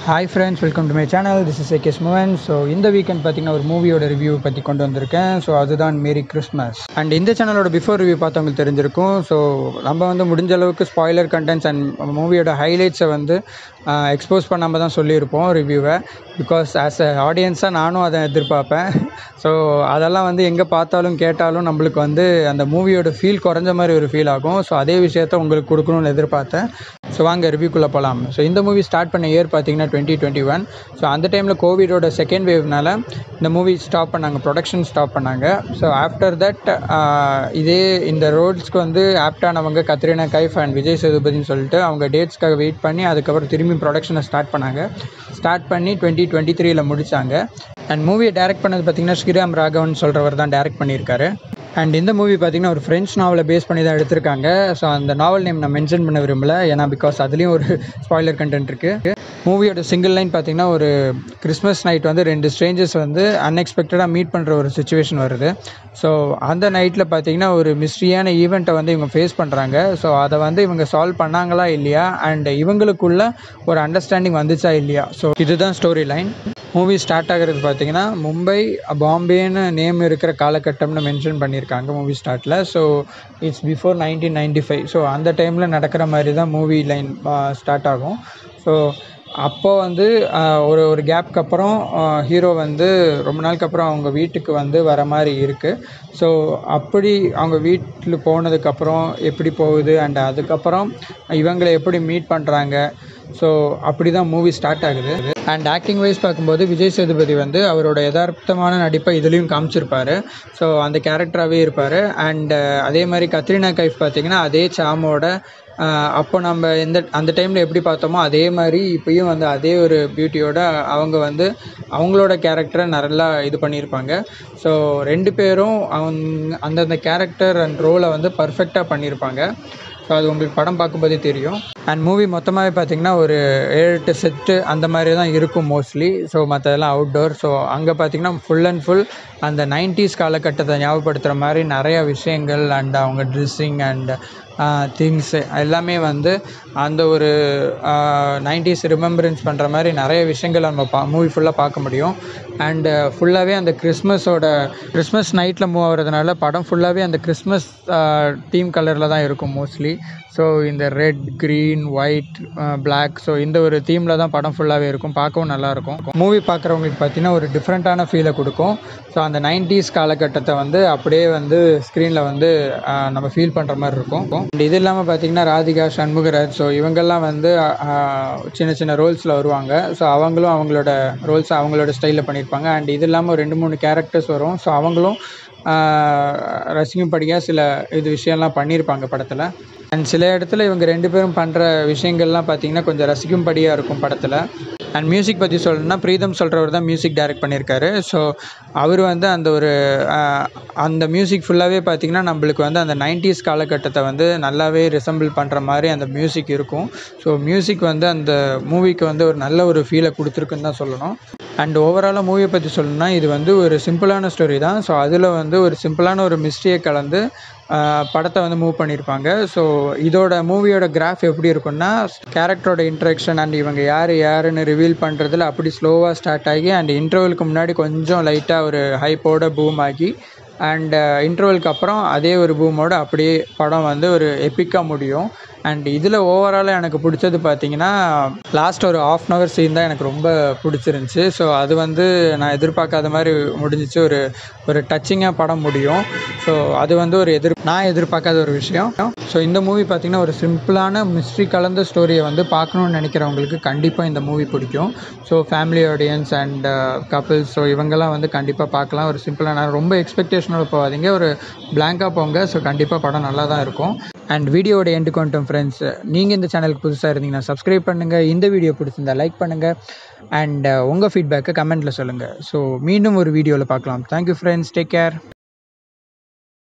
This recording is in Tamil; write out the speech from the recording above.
Hi friends, welcome to my channel. This is AK's Mohan. So in the weekend பார்த்தீங்கன்னா ஒரு மூவியோட ரிவ்யூ பற்றி கொண்டு வந்திருக்கேன். ஸோ அதுதான் மேரி கிறிஸ்மஸ். அண்ட் இந்த சேனலோட பிஃபோர் ரிவ்யூ பார்த்தவங்களுக்கு தெரிஞ்சிருக்கும். ஸோ நம்ம வந்து முடிஞ்ச அளவுக்கு ஸ்பாய்லர் கண்டென்ட்ஸ் அண்ட் மூவியோட ஹைலைட்ஸை வந்து எக்ஸ்போஸ் பண்ணாமல் தான் சொல்லியிருப்போம் ரிவ்யூவை. பிகாஸ் ஆஸ் அ ஆடியன்ஸாக நானும் அதை எதிர்பார்ப்பேன். ஸோ அதெல்லாம் வந்து எங்கே பார்த்தாலும் கேட்டாலும் நம்மளுக்கு வந்து அந்த மூவியோட ஃபீல் குறைஞ்ச மாதிரி ஒரு ஃபீல் ஆகும். ஸோ அதே விஷயத்த உங்களுக்கு கொடுக்கணும்னு எதிர்பார்த்தேன். ஸோ வாங்க ரிவ்யூக்குள்ளே போகலாம். ஸோ இந்த மூவி ஸ்டார்ட் பண்ண இயர் பார்த்தீங்கன்னா 2021. ஸோ அந்த டைமில் கோவிடோட செகண்ட் வேவ்னால இந்த மூவி ஸ்டாப் பண்ணாங்க, ப்ரொடக்ஷன் ஸ்டாப் பண்ணாங்க. ஸோ ஆஃப்டர் தட் இதே இந்த ரோல்ஸ்க்கு வந்து ஆப்டானவங்க கத்ரீனா கைஃப் அண்ட் விஜய் சேதுபதினு சொல்லிட்டு அவங்க டேட்ஸ்க்காக வெயிட் பண்ணி அதுக்கப்புறம் திரும்பி ப்ரொடக்ஷனை ஸ்டார்ட் பண்ணாங்க. ஸ்டார்ட் பண்ணி 2023 முடித்தாங்க. அண்ட் மூவியை டைரக்ட் பண்ணது பார்த்திங்கன்னா ஸ்ரீராம் ரகவன் சொல்கிறவர் தான் டைரக்ட் பண்ணியிருக்காரு. அண்ட் இந்த மூவி பார்த்திங்கன்னா ஒரு ஃப்ரெஞ்ச் நாவலை பேஸ் பண்ணி தான் எடுத்திருக்காங்க. ஸோ அந்த நாவல் நேம் நான் மென்ஷன் பண்ண விரும்பலை, ஏன்னா பிகாஸ் அதுலேயும் ஒரு ஸ்பாய்லர் கண்டென்ட் இருக்குது. மூவியோட சிங்கிள் லைன் பார்த்திங்கன்னா ஒரு கிறிஸ்மஸ் நைட் வந்து 2 ஸ்ட்ரேஞ்சர்ஸ் வந்து அன்எக்ஸ்பெக்டடாக மீட் பண்ணுற ஒரு சுச்சுவேஷன் வருது. ஸோ அந்த நைட்டில் பார்த்திங்கன்னா ஒரு மிஸ்ட்ரியான ஈவெண்ட்டை வந்து இவங்க ஃபேஸ் பண்ணுறாங்க. ஸோ அதை வந்து இவங்க சால்வ் பண்ணாங்களா இல்லையா, அண்ட் இவங்களுக்குள்ள ஒரு அண்டர்ஸ்டாண்டிங் வந்துச்சா இல்லையா. ஸோ இதுதான் ஸ்டோரி லைன். மூவி ஸ்டார்ட் ஆகிறது பார்த்திங்கன்னா மும்பை பாம்பேன்னு நேம் இருக்கிற காலகட்டம்னு மென்ஷன் பண்ணியிருக்காங்க மூவி ஸ்டார்ட்டில். So it's before 1995. ஸோ அந்த டைமில் நடக்கிற மாதிரி தான் மூவி லைன் ஸ்டார்ட் ஆகும். ஸோ அப்போது வந்து ஒரு கேப்க்கு அப்புறம் ஹீரோ வந்து ரொம்ப நாளுக்கு அப்புறம் அவங்க வீட்டுக்கு வந்து வர மாதிரி இருக்குது. ஸோ அப்படி அவங்க வீட்டில் போனதுக்கப்புறம் எப்படி போகுது அண்ட் அதுக்கப்புறம் இவங்களை எப்படி மீட் பண்ணுறாங்க. ஸோ அப்படி தான் மூவி ஸ்டார்ட் ஆகுது. அண்ட் ஆக்டிங் வைஸ் பார்க்கும்போது விஜய் சேதுபதி வந்து அவரோட யதார்த்தமான நடிப்பை இதுலேயும் காமிச்சிருப்பார். ஸோ அந்த கேரக்டராகவே இருப்பார். அண்ட் அதே மாதிரி கத்ரீனா கைஃப் பார்த்திங்கன்னா அதே சாமோட அப்போ நம்ம அந்த டைமில் எப்படி பார்த்தோமோ அதே மாதிரி இப்போயும் வந்து அதே ஒரு பியூட்டியோட அவங்க வந்து அவங்களோட கேரக்டரை நல்லா இது பண்ணியிருப்பாங்க. ஸோ 2 பேரும் அந்தந்த கேரக்டர் அண்ட் ரோலை வந்து பர்ஃபெக்டாக பண்ணியிருப்பாங்க. ஸோ அது உங்களுக்கு படம் பார்க்கும்போதே தெரியும். அண்ட் மூவி மொத்தமாகவே பார்த்திங்கன்னா ஒரு 7-8 செட்டு அந்த மாதிரி தான் இருக்கும் மோஸ்ட்லி. ஸோ மற்றதெல்லாம் அவுட்டோர். ஸோ அங்கே பார்த்திங்கன்னா ஃபுல் அண்ட் ஃபுல் அந்த 90s காலகட்டத்தை ஞாபகப்படுத்துகிற மாதிரி நிறையா விஷயங்கள் அண்ட் அவங்க ட்ரெஸ்ஸிங் அண்ட் திங்ஸ் எல்லாமே வந்து அந்த ஒரு 90s ரிமெம்பரன்ஸ் பண்ணுற மாதிரி நிறைய விஷயங்கள் நம்ம மூவி ஃபுல்லாக பார்க்க முடியும். அண்டு ஃபுல்லாகவே அந்த கிறிஸ்மஸ் நைட்டில் மூவ் ஆகிறதுனால படம் ஃபுல்லாகவே அந்த கிறிஸ்மஸ் தீம் கலரில் தான் இருக்கும் மோஸ்ட்லி. ஸோ இந்த red, green, white, black, so இந்த ஒரு தீமில் தான் படம் ஃபுல்லாகவே இருக்கும். பார்க்கவும் நல்லாயிருக்கும். மூவி பார்க்குறவங்களுக்கு பார்த்திங்கன்னா ஒரு டிஃப்ரெண்ட்டான ஃபீலை கொடுக்கும். ஸோ அந்த 90s காலகட்டத்தை வந்து அப்படியே வந்து ஸ்க்ரீனில் வந்து நம்ம ஃபீல் பண்ணுற மாதிரி இருக்கும். அண்ட் இது இல்லாமல் பார்த்திங்கன்னா ராதிகா, சண்முகராஜ், ஸோ இவங்கெல்லாம் வந்து சின்ன சின்ன ரோல்ஸில் வருவாங்க. ஸோ அவங்களும் அவங்களோட ரோல்ஸை அவங்களோட ஸ்டைலில் பண்ணியிருப்பாங்க. அண்ட் இது இல்லாமல் ஒரு 2-3 கேரக்டர்ஸ் வரும். ஸோ அவங்களும் ரசிக்கும்படியாக சில விஷயம்லாம் பண்ணியிருப்பாங்க படத்தில். அண்ட் சில இடத்துல இவங்க 2 பேரும் பண்ணுற விஷயங்கள்லாம் பார்த்திங்கன்னா கொஞ்சம் ரசிக்கும்படியாக இருக்கும் படத்தில். அண்ட் மியூசிக் பற்றி சொல்லணும்னா பிரீதம் சொல்கிறவர் தான் மியூசிக் டைரக்ட் பண்ணியிருக்காரு. ஸோ அவர் வந்து அந்த மியூசிக் ஃபுல்லாகவே பார்த்திங்கன்னா நம்மளுக்கு வந்து அந்த 90s காலகட்டத்தை வந்து நல்லாவே ரிசம்பிள் பண்ணுற மாதிரி அந்த மியூசிக் இருக்கும். ஸோ மியூசிக் வந்து அந்த மூவிக்கு வந்து ஒரு நல்ல ஒரு ஃபீலை கொடுத்துருக்குன்னு தான் சொல்லணும். அண்ட் ஓவராலாக மூவியை பற்றி சொல்லணும்னா இது வந்து ஒரு சிம்பிளான ஸ்டோரி தான். ஸோ அதில் வந்து ஒரு சிம்பிளான ஒரு மிஸ்ட்ரியை கலந்து படத்தை வந்து மூவ் பண்ணியிருப்பாங்க. ஸோ இதோட மூவியோட கிராஃப் எப்படி இருக்குன்னா கேரக்டரோட இன்ட்ராக்ஷன் அண்ட் இவங்க யாருன்னு ரிவீல் பண்ணுறதுல அப்படி ஸ்லோவாக ஸ்டார்ட் ஆகி அண்ட் இன்டர்வலுக்கு முன்னாடி கொஞ்சம் லைட்டாக ஒரு ஹைப்போட பூம் ஆகி அண்ட் இன்டர்வலுக்கு அப்புறம் அதே ஒரு பூமோட அப்படியே படம் வந்து ஒரு எப்பிக்காக முடியும். அண்ட் இதில் ஓவராலாக எனக்கு பிடிச்சது பார்த்திங்கன்னா லாஸ்ட் ஒரு 1/2 hour சீன் தான் எனக்கு ரொம்ப பிடிச்சிருந்துச்சி. ஸோ அது வந்து நான் எதிர்பார்க்காத மாதிரி முடிஞ்சிச்சு. ஒரு டச்சிங்காக படம் முடியும். ஸோ அது வந்து நான் எதிர்பார்க்காத ஒரு விஷயம். ஸோ இந்த மூவி பார்த்திங்கன்னா ஒரு சிம்பிளான மிஸ்ட்ரி கலந்த ஸ்டோரியை வந்து பார்க்கணுன்னு நினைக்கிறவங்களுக்கு கண்டிப்பாக இந்த மூவி பிடிக்கும். So family audience and couples, so இவங்கெல்லாம் வந்து கண்டிப்பாக பார்க்கலாம். ஒரு சிம்பிளான ரொம்ப எக்ஸ்பெக்டேஷனோட போகாதீங்க, ஒரு பிளாங்காக போங்க. ஸோ கண்டிப்பாக படம் நல்லா தான் இருக்கும். அண்ட் வீடியோட எண்டு கொண்டோம் ஃப்ரெண்ட்ஸ். நீங்கள் இந்த சேனலுக்கு புதுசாக இருந்தீங்கன்னா சப்ஸ்கிரைப் பண்ணுங்கள். இந்த வீடியோ பிடிச்சிருந்தா லைக் பண்ணுங்கள். அண்ட் உங்கள் ஃபீட்பேக்கை கமெண்ட்டில் சொல்லுங்கள். ஸோ மீண்டும் ஒரு வீடியோவில் பார்க்கலாம். Thank you friends, take care.